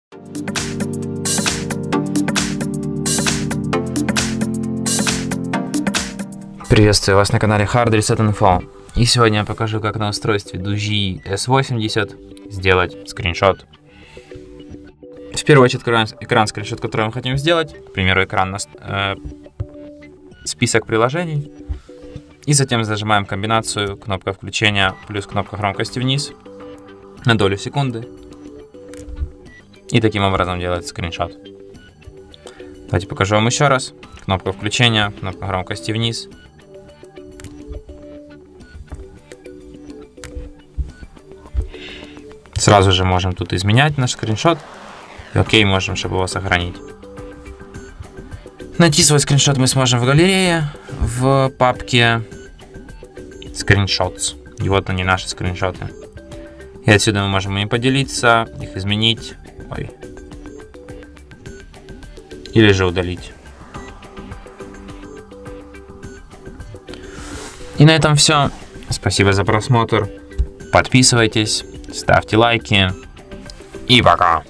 Приветствую вас на канале Hard Reset Info. И сегодня я покажу, как на устройстве Doogee S80 сделать скриншот. В первую очередь открываем экран скриншот, который мы хотим сделать. К примеру, экран на список приложений. И затем зажимаем комбинацию кнопка включения плюс кнопка громкости вниз на долю секунды. И таким образом делать скриншот. Давайте покажу вам еще раз. Кнопка включения, кнопка громкости вниз. Сразу же можем тут изменять наш скриншот. И окей, можем, чтобы его сохранить. Найти свой скриншот мы сможем в галерее, в папке Screenshots. И вот они, наши скриншоты. И отсюда мы можем ими поделиться, их изменить. Ой. Или же удалить. И на этом все. Спасибо за просмотр. Подписывайтесь, ставьте лайки. И пока!